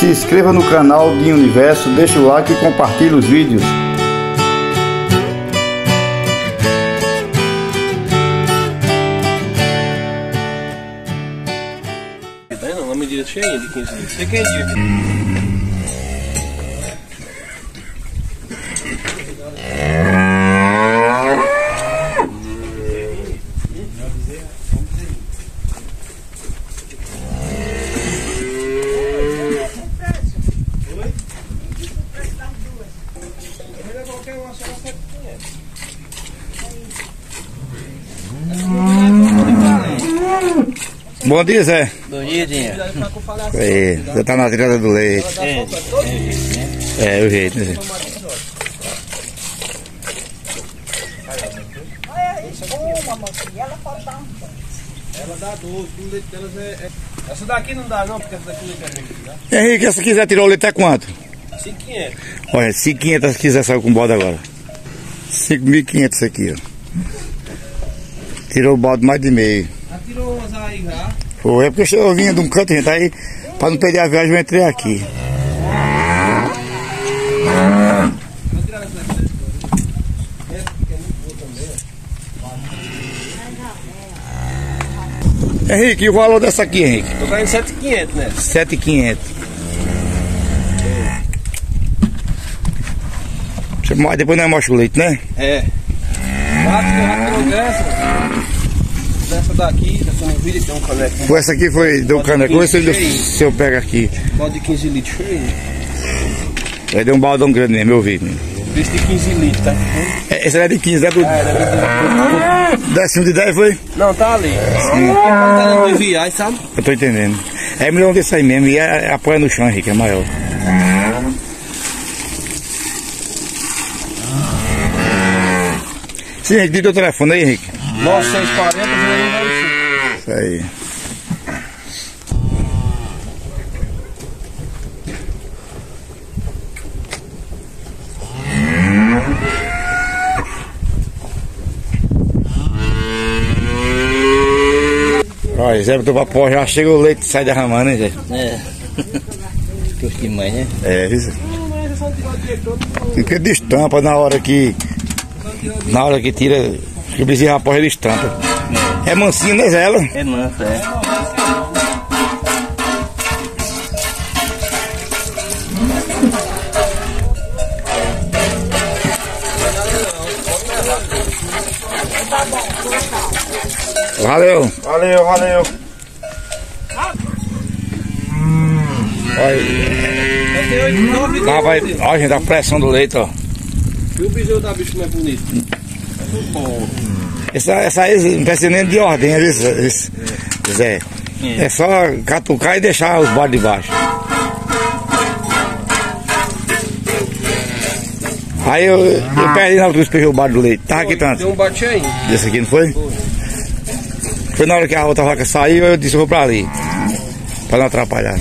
se inscreva no canal Dinho Universo, deixa o like e compartilhe os vídeos. Uma medida cheia de 15 litros. Você quer dizer? Bom dia, Zé. Bom dia, Dinho. Aí, você tá na tirada do leite. É, o jeito, né? Ela dá 12, o leite delas é... Essa daqui não dá não, porque essa daqui não quer muito, né? Henrique, se quiser tirar o leite é quanto? 5.500. Olha, 5.500 se quiser sair com balde agora. 5.500 isso aqui, ó. Tirou o balde mais de meio. Já tirou umas aí já? Foi, é porque eu vinha de um canto, gente, aí pra não perder a viagem eu entrei aqui. Henrique, e o valor dessa aqui, Henrique? Tô ganhando 7.500, né? 7.500. Depois nós mostra o leite, né? É. Já tirou dessa daqui, dessa novilha que tem um caneco. Essa aqui foi do caneco. Vamos ver se eu pego aqui. Balde de 15 litros cheio. Aí deu um baldão grande mesmo, eu vi. Esse de 15 litros, tá? Esse era de 15, é do... Décimo de 10 foi? Não, tá ali. Tá no viagem, sabe? Eu tô entendendo. É melhor desse aí mesmo, e apoia no chão, Henrique, é maior. Sim, Henrique, diga o telefone aí, Henrique. 9640 0105. Isso aí. Olha, Zé, do vapor já chega o leite e sai derramando, hein, Zé? É. Custo de mãe, né? É, isso. Fica de estampa na hora que tira, que o bezerro rapaz ele estampa. É mansinho, né, Zé? Ela? É manso, é. Valeu. Valeu, valeu. Olha, vai, olha, gente, a pressão do leite, ó. E o bezerro da bicho mais bonito? Essa aí não precisa nem de ordem, Zé. É só catucar e deixar os baldes de baixo. Aí eu perdi na hora que eu despejei o balde do leite. Tava aqui tanto. Deu um bate aí? Desse aqui, não foi? Foi na hora que a outra vaca saiu, eu disse, eu vou pra ali. Pra não atrapalhar.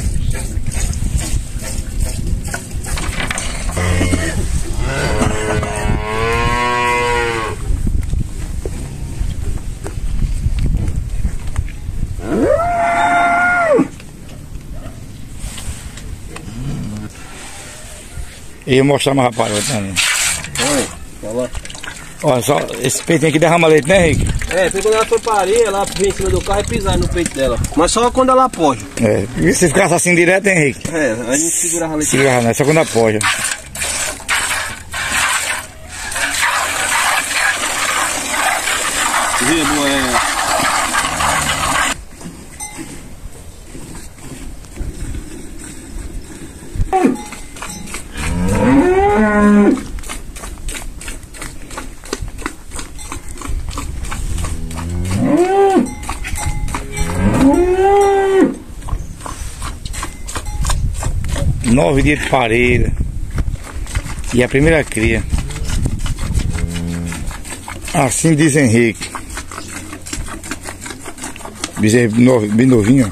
E eu mostrar mais rapaz também. Oi, fala. Olha só, esse peitinho aqui derrama leite, né, Henrique? É, foi quando ela foi para areia, ela veio em cima do carro e pisar no peito dela. Mas só quando ela apoia. É, e se ficasse assim direto, hein, Henrique? É, a gente segurava leite. Segurava, né? Só quando apoia. Viu, é... Nove dias de pareira. E a primeira cria. Assim diz Henrique. Bezerro bem novinho.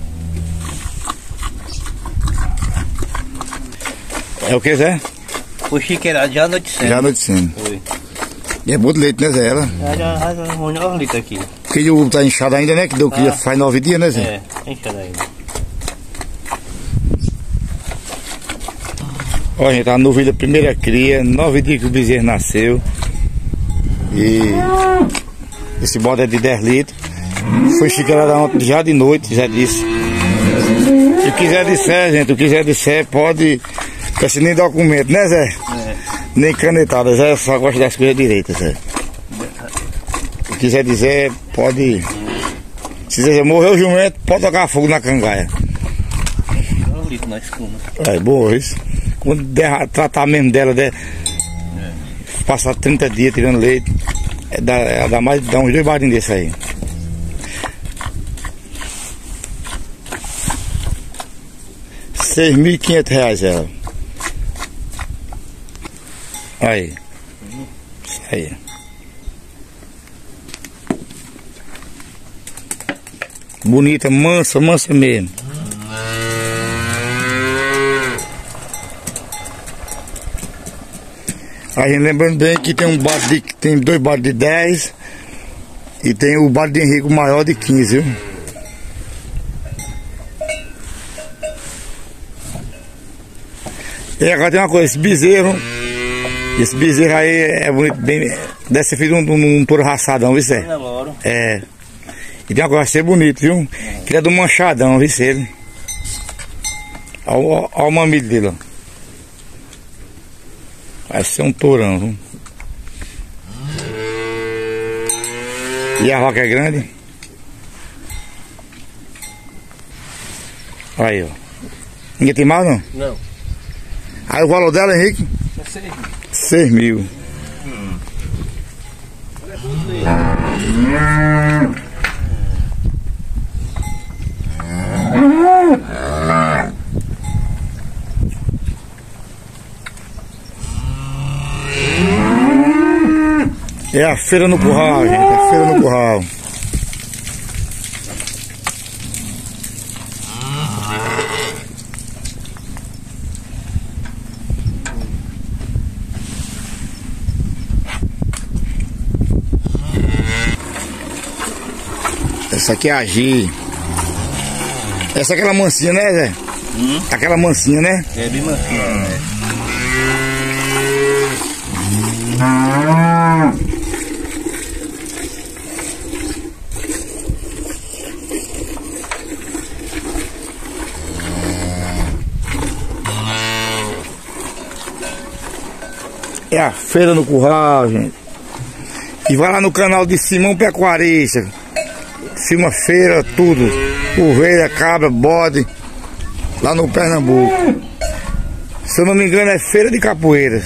É o que, Zé? O chiqueirado já anoitecendo. Já anoitecendo. Foi. E é bom de leite, né, Zé? Ela? Já uns 9 litros aqui. Porque o ovo tá inchado ainda, né? Que deu cria faz 9 dias, né, Zé? É, inchado ainda. Ó, gente, a novilha primeira cria, 9 dias que o bezerro nasceu. E esse bode é de 10 litros. Foi chiqueirada ontem já de noite, já disse. Se quiser disser, gente, o que quiser disser, pode. Porque nem documento, né, Zé? É. Nem canetada, Zé só gosta das coisas direitas, Zé. Se quiser dizer, pode. Se Zé morreu o jumento, pode tocar fogo na cangaia. Olha o litro na escuma. É boa isso. Quando tratar mesmo dela, passar 30 dias tirando leite, dá uns 2 barinhos desse aí. R$6.500 ela. Aí. Isso aí. Bonita, mansa mesmo. A gente lembrando bem que tem tem 2 bodes de 10 e tem o bode de Henrique maior de 15, viu? E agora tem uma coisa, esse bezerro aí é bonito, bem, deve ser feito um touro raçadão, viu, Zé? É. E tem uma coisa, vai ser bonito, viu? Que ele é do manchadão, viu, ele? Olha o mamilo dele, ó. Vai ser um tourão, viu? E a roca é grande. Aí, ó. Ninguém tem mal, não? Não. Aí o valor dela, Henrique? É 6 mil. 6 mil. É a feira no curral, gente. É a feira no curral. Essa aqui é a G. Essa é aquela mansinha, né, Zé? Aquela mansinha, né? É bem mansinha, né? É a feira no curral, gente. E vai lá no canal de Simão Pecuarista. Filma feira, tudo. Ovelha, cabra, bode. Lá no Pernambuco. Se eu não me engano é feira de capoeiras.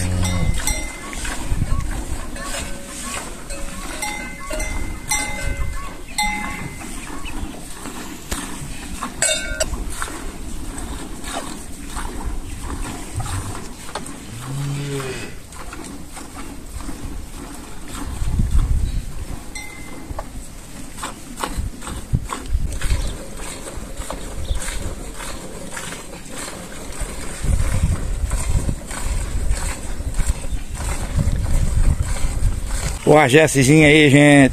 O Jessezinho aí, gente.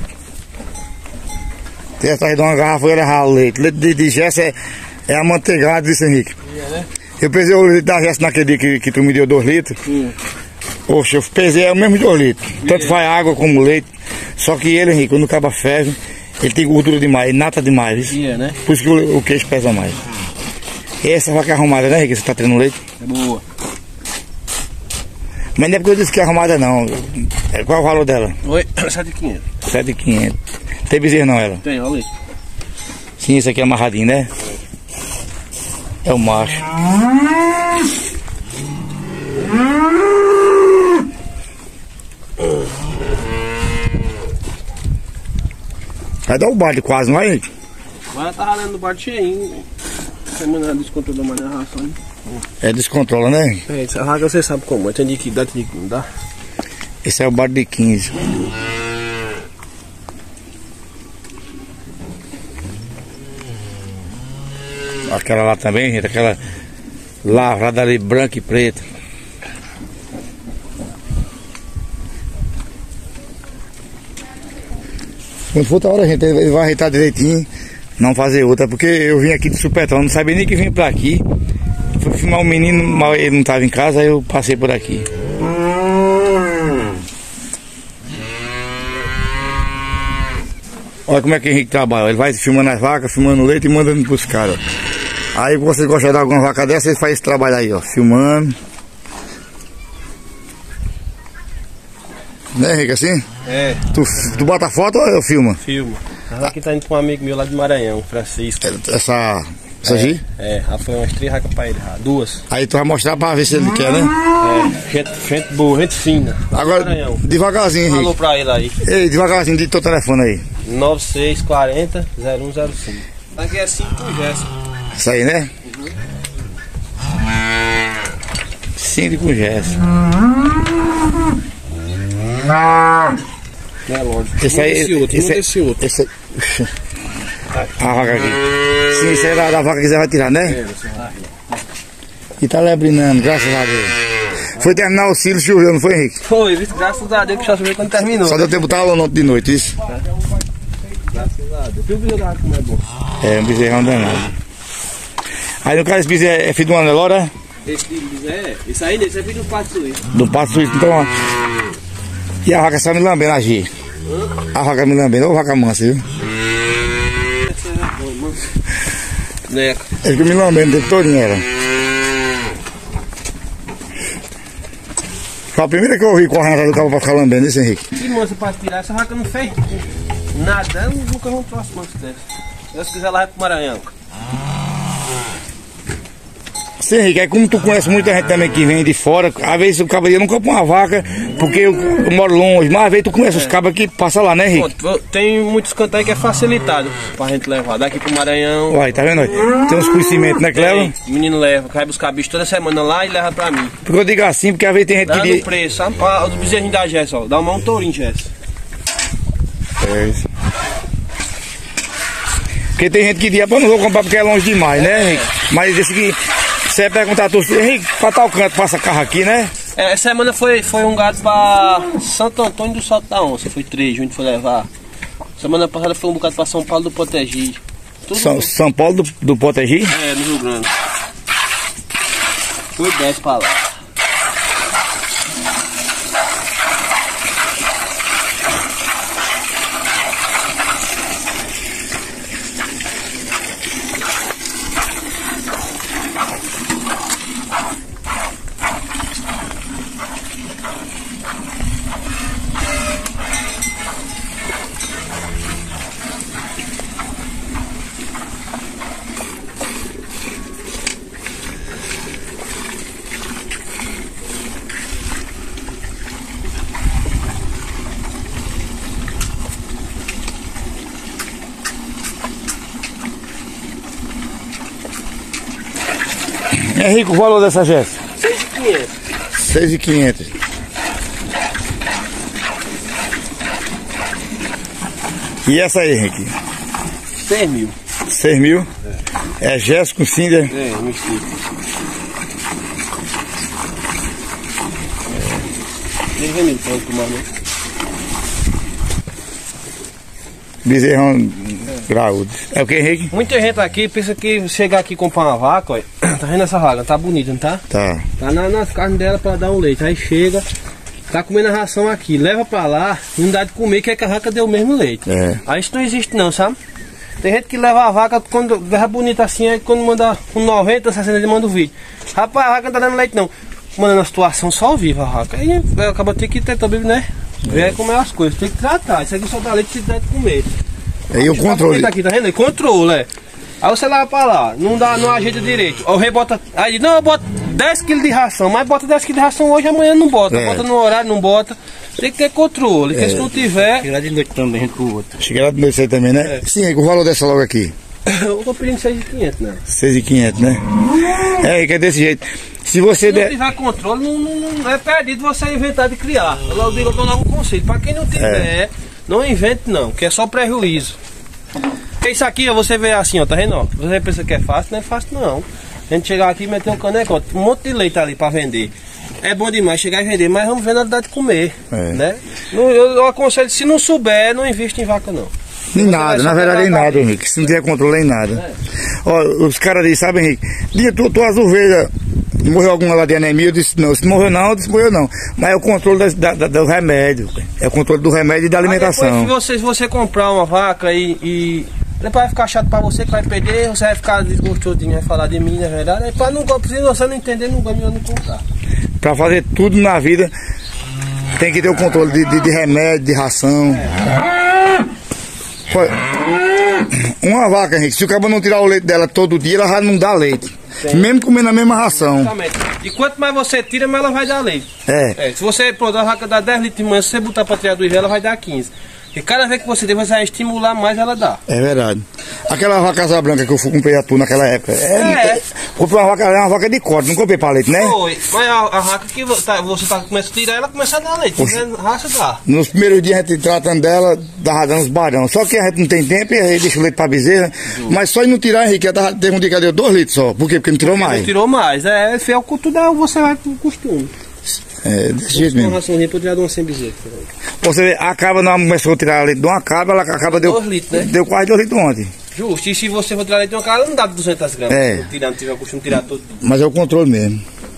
Tem atrás de uma garrafa de leite. Leite de Jesse é amanteigado, isso, Henrique. Né? Eu pesei o leite da Jesse naquele dia que tu me deu 2 litros. Poxa, eu pesei o mesmo 2 litros. Tanto faz água como leite. Só que ele, Henrique, quando acaba ferve, ele tem gordura demais, nata demais. Né? Por isso que o queijo pesa mais. E essa vaca é arrumada, né, Henrique? Você tá tendo leite? É boa. Mas não é porque eu disse que é arrumada, não. Qual é o valor dela? Oi, 7.500. 7.500. Tem bezerro não, ela? Tem, olha isso. Sim, esse aqui é amarradinho, né? É o macho. Vai dar o balde quase, não vai, gente? Mas tá ralando no bar cheinho. Semana descontrolou mais a ração. É descontrola, né? É, essa raga você sabe como. Tem dia que dá, tem dia que não dá. Esse é o balde de 15. Aquela lá também, gente, aquela lavrada ali branca e preta. Quando for outra hora, gente, ele vai ajeitar direitinho, não fazer outra, porque eu vim aqui de supetão, não sabia nem que vim pra aqui. Fui filmar um menino, mas ele não estava em casa, aí eu passei por aqui. Olha como é que o Henrique trabalha. Ele vai filmando as vacas, filmando o leite e mandando pros caras. Aí você gosta de alguma vaca dessa, ele faz esse trabalho aí, ó, filmando. Né, Henrique, assim? É. Tu bota foto ou eu filmo? Filma. Essa aqui tá indo com um amigo meu lá de Maranhão, Francisco. Essa aqui? Já foi umas 3 vacas pra ele, 2. Aí tu vai mostrar pra ver se ele quer, né? Gente boa, gente fina. Agora, Maranhão. devagarzinho, Henrique. Falou pra ele aí. Ei, devagarzinho, diga teu telefone aí. 9640-0105. Aqui é 5 com Gerson. Isso aí, né? Síndico com Gerson. Não é lógico. Esse aí, Esse outro. esse a vaca aqui. Sim, isso aí da vaca que você vai tirar, né? E tá lebrinando, graças a Deus. Foi terminar o cílio, choveu, não foi, Henrique? Foi, graças a Deus que só choveu quando terminou. Só deu tempo de botar aula ontem de noite, isso? Graças a Deus. E o bezerro como é bom? É, um bezerrão danado. Aí no caso esse bezerro é filho de uma Nelora? Esse bezerro esse aí, esse é filho do Pato Suíço. Do Pato Suíço, então, ó. E a vaca só me lambendo, Agi. A vaca me lambendo, ô vaca mansa, viu? Essa é boa, mano. Neca. Ele que me lambendo o tempo todinho, era. Foi a primeira que eu ouvi correndo atrás do cabo pra ficar lambendo, isso, Henrique? Que moça pra tirar, essa vaca não fez nada, eu nunca vou próximo manso dessa. Se Deus quiser, ela vai pro Maranhão. Sim, Henrique, é como tu conhece muita gente também que vem de fora, às vezes o cabo não compra uma vaca, porque eu moro longe, mas às vezes tu conhece os cabos que passam lá, né, Henrique? Pô, tem muitos cantos aí que é facilitado pra gente levar, daqui pro Maranhão. Olha, tá vendo aí? Tem uns conhecimentos, né, que leva? O menino leva, vai buscar bicho toda semana lá e leva pra mim. Porque eu digo assim, porque às vezes tem gente Dá que... no preço, sabe? O do bezerrinho da Jess, ó, dá uma tourinho, Jess. É isso. Porque tem gente que diz, pô, não vou comprar porque é longe demais, né, Henrique? Mas esse aqui, você perguntar a tu, Henrique, pra tal canto passa carro aqui, né? Essa semana foi um gado pra Santo Antônio do Salto da Onça, foi 3, a gente foi levar. Semana passada foi um bocado pra São Paulo do Potegi. São Paulo do Potegi? É, no Rio Grande. Foi 10 pra lá. Henrique, o valor dessa Jéssica? 6.500. 6.500. E essa aí, Henrique? 6.000. 6.000? É Jéssica com Cinder? É, mistura. Tem veneno pra tomar, né? Bezerrão graúdo. É o que, Henrique? Muita gente aqui pensa que chegar aqui e comprar uma vaca, olha. Tá vendo essa vaca? Tá bonita, não tá? Tá. Tá nas carnes dela pra dar um leite. Aí chega, tá comendo a ração aqui, leva pra lá, não dá de comer, quer que a vaca dê o mesmo leite. É. Aí isso não existe não, sabe? Tem gente que leva a vaca, quando leva bonita assim, aí quando manda com 90, 60 ele manda o vídeo. Rapaz, a vaca não tá dando leite não. Mandando a situação só viva a vaca. Aí acaba tendo que ter também, né? Ver como é as coisas, tem que tratar. Isso aqui só dá leite se der de comer. Aí o controle. Tá aqui, tá vendo? Aí controla, é. Aí você leva pra lá, não ajeita direito. Aí o rei bota. Aí não, eu boto 10 kg de ração, mas bota 10 kg de ração hoje, amanhã não bota. É. Bota no horário, não bota. Tem que ter controle, porque se não tiver. Chegar de noite também com o outro. Chega lá de noite aí também, né? É. Sim, o valor dessa logo aqui? Eu tô pedindo 6.500, né? 6.500, né? É, que é desse jeito. Se você Se não der... tiver controle, não é perdido você inventar de criar. Eu digo, eu tô dando um conselho. Pra quem não tiver, não invente não, que é só prejuízo. Isso aqui, ó, você vê assim, ó, tá vendo? Ó? Você pensa que é fácil, não é fácil não. A gente chegar aqui e meter um caneco, um monte de leite ali pra vender. É bom demais chegar e vender, mas vamos ver na hora de comer, né? Eu aconselho, se não souber, não investe em vaca não. Nem nada, na verdade, em nada, Henrique. Se não tiver controle, em nada. Ó, os caras dizem, sabe, Henrique? Diz, tuas ovelhas, morreu alguma lá de anemia? Eu disse, não. Se morreu não, eu disse, morreu não. Mas é o controle do remédio. É o controle do remédio e da alimentação. Depois, se você comprar uma vaca e depois vai ficar chato pra você, que vai perder, você vai ficar desgostoso de mim, vai falar de mim, na verdade. É pra não, se você não entender, não ganha, não comprar. Pra fazer tudo na vida, tem que ter o controle de remédio, de ração. Uma vaca, Henrique, se o cara não tirar o leite dela todo dia, ela já não dá leite. Sim. Mesmo comendo a mesma ração. Exatamente. E quanto mais você tira, mais ela vai dar leite. Se você, pronto, a vaca dá 10 litros de manhã, se você botar pra tirar do ela vai dar 15. E cada vez que você der, você vai estimular mais, ela dá. É verdade. Aquela vaca asa branca que eu comprei a tu naquela época. Comprei uma vaca de corte, não comprei pra leite, né? Foi. Mas a vaca que você começa a tirar, ela começa a dar leite. Raça dá. Nos primeiros dias a gente tratando dela, dava dando uns barão. Só que a gente não tem tempo e aí deixa o leite pra bezerra. Mas só em não tirar, Henrique, teve um dia que deu 2 litros só. Por quê? Porque não tirou mais. Não tirou mais. É fiel com tudo, você vai com costume. Desse jeito mesmo. Uma raçãozinha pra tirar de uma sem bezerra. Você vê, a cabra não começou a tirar leite de uma cabra, ela acaba deu 2 litros, né? Deu quase 2 litros ontem. Justo, e se você for tirar leite de uma cabra, não dá 200 gramas. Não tiver o costume de tirar todo dia. Mas é o controle mesmo.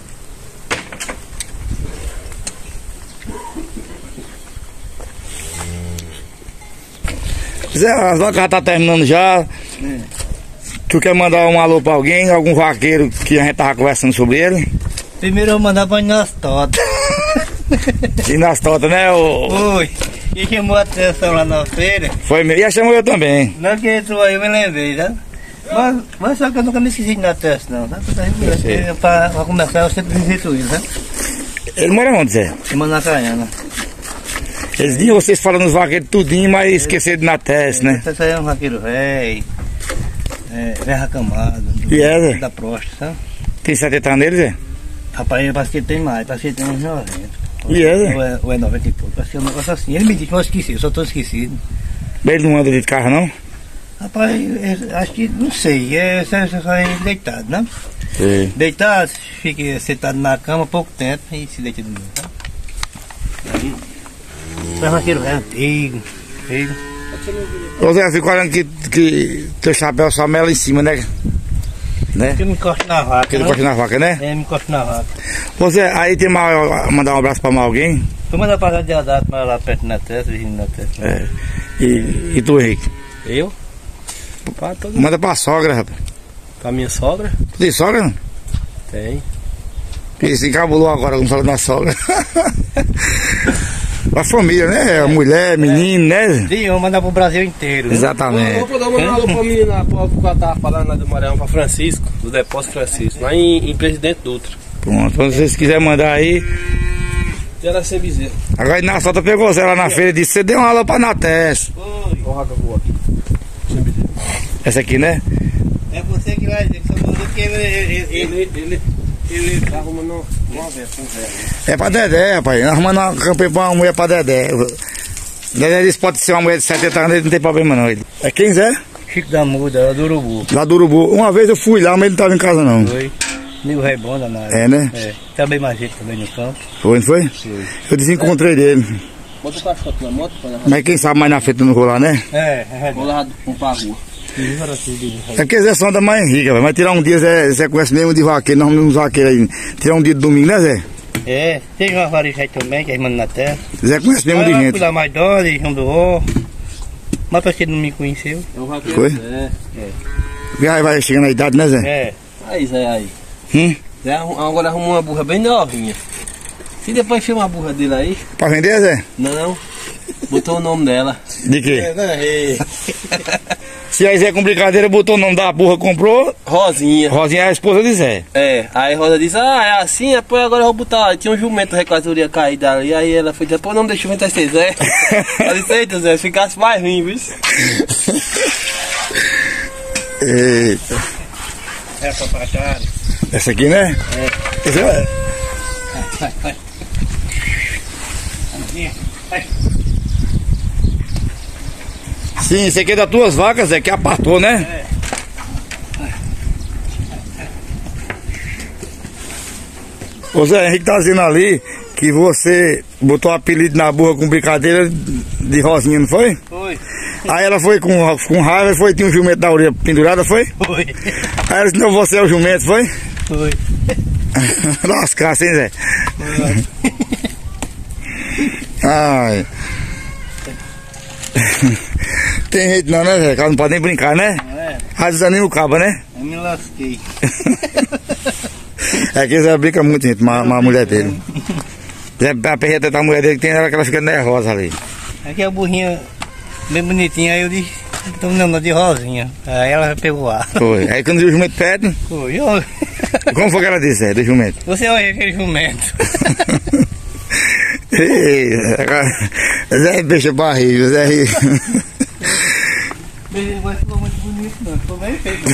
Zé, as vacas já tá terminando já. Tu quer mandar um alô pra alguém, algum vaqueiro que a gente tava conversando sobre ele? Primeiro eu vou mandar pra Inastota. Inastota, né? Foi. E chamou a atenção lá na feira. Foi mesmo. E a chamou eu também. Não que entrou aí, eu me lembrei, sabe? Mas só que eu nunca me esqueci de dar teste, não, sabe? Pra começar, eu sempre visito ele, sabe? Ele mora onde, Zé? Em Manacaiana. Eles diziam vocês falando nos vaqueiros tudinho, mas esqueceram de dar teste, né? Esse aí é um vaqueiro velho, velho acamado. E Zé? Da próstata, sabe? Tem 70 anos nele, Zé? Rapaz, parece que ele tem mais, parece que ele tem uns 90. E Zé? Ou é 90 e pouco, parece que é um negócio assim. Ele me disse que eu esqueci, eu só tô esquecido. Ele não anda de carro, não? Rapaz, acho que, não sei, só é deitado, né? Sim. Deitado, fica sentado na cama pouco tempo e se deita de novo, tá? Aí, o vaqueiro é antigo. Ô Zé, eu fico olhando que teu chapéu só mela em cima, né? Porque eu me encosto na vaca. Porque ele encosta na vaca, né? Me encosto na vaca. Você, aí tem mandar um abraço pra mais alguém? Vou mandar pra de Adado, mas lá perto na testa, vizinho na testa. E tu, Henrique? Eu? Manda pra sogra, rapaz. Pra minha sogra? Tu tem sogra, não? Tem. E se encabulou agora, como falando da sogra. A família, né? A mulher, menino, né? Sim, vou mandar pro Brasil inteiro. Né? Exatamente. Vou mandar um alô pra menina, que eu tava falando lá do Maranhão, pra Francisco, do Depósito Francisco, lá em Presidente Dutra. Pronto, quando vocês quiserem mandar aí. Era sem bezerra. Agora na solta pegou você lá na feira e disse: você deu um alô pra Natés. Oi. Ó, raca boa aqui. Sem bezerra. Essa aqui, né? É você que vai dizer que só mandou que ele tá arrumando uma vez com o Zé. É pra Dedé, rapaz. Arrumando uma campanha pra uma mulher pra Dedé. Dedé disse: pode ser uma mulher de 70 anos, ele não tem problema não. É quem, Zé? Chico da Muda, lá do Urubu. Lá do Urubu. Uma vez eu fui lá, mas ele não tava em casa não. Foi. Nem o rei bom danado. É, né? Também mais gente também no campo. Foi, não foi? Foi. Eu desencontrei dele. Bota o cachorro na moto pra levar. Mas quem sabe mais na frente eu não vou lá, né? Vou levar pra rua. É que Zé são da mais rica, vai tirar um dia, Zé conhece mesmo de vaqueiro, nós vamos uns vaqueiros aí. Tirar um dia de domingo, né, Zé? Tem uma vareja aí também, que é irmã na terra. Zé conhece mesmo de gente. Fui lá mais dose, João do Ó. Mas parece que ele não me conheceu. É um vaqueiro. Foi? Vai chegando na idade, né, Zé? Aí, Zé, aí. Zé agora arrumou uma burra bem novinha. Se depois filma a burra dele aí. Pra vender, Zé? Não. Botou o nome dela. De quê? Se aí Zé com brincadeira botou o nome da burra, comprou. Rosinha. Rosinha é a esposa de Zé. Aí Rosa disse: é assim, depois agora eu vou botar. Tinha um jumento recadoria caído ali. Aí ela foi dizer: pô, não deixa o jumento ser Zé. Ela disse: eita, Zé, ficasse mais ruim, viu? Eita. Papatário. Essa aqui, né? Essa é. Sim, esse aqui é das tuas vacas, Zé, que apartou, né? Ô Zé, Henrique tá dizendo ali que você botou o apelido na burra com brincadeira de Rosinha, não foi? Foi. Aí ela foi com raiva, foi, tinha um jumento da orelha pendurada, foi? Foi. Aí ela disse, não, você é o jumento, foi? Foi. Lascasse, hein, Zé? Ai. Tem jeito não, né, Zé? O cara não pode nem brincar, né? É. Aí desanima o cabo, né? Eu me lasquei. É que Zé brinca muito, gente, a mulher dele. Zé, a perreta da mulher dele que tem hora que ela fica nervosa ali. Aqui a burrinha bem bonitinha, aí eu disse, então não, de rosinha. Aí ela pegou ar. Foi. Aí quando o jumento pede, Foi. como foi que ela disse, Zé, do jumento? Você olha aquele jumento. Zé bicho barriga, Zé. Ele não ficou muito bonito não, ficou bem feito.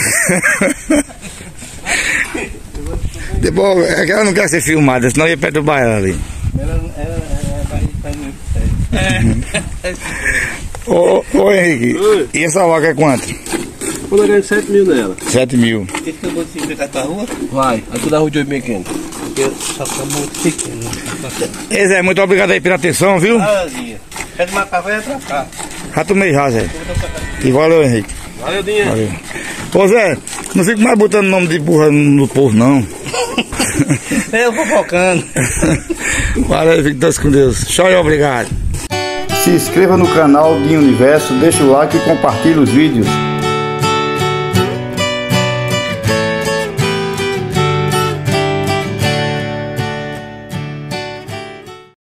Depois, é que ela não quer ser filmada, senão ia perturbar ela ali. Ela faz muito sério. Ô Henrique, Oi. e essa vaca é quanto? Vou ganhar 7 mil nela. 7 mil. Esse que eu vou te explicar pra rua, Vai, aí tu dá o de 8 pequeno. porque só fica muito pequeno. Ei Zé, muito obrigado aí pela atenção, viu? Quer tomar café é pra cá. Já tomei já, Zé. E valeu, Henrique. Valeu, dinheiro. Valeu. Ô Zé, não fico mais botando nome de burra no povo, não. Eu fofocando. Valeu, fique todos com Deus. Tchau e obrigado. Se inscreva no canal de Universo, deixa o like e compartilhe os vídeos.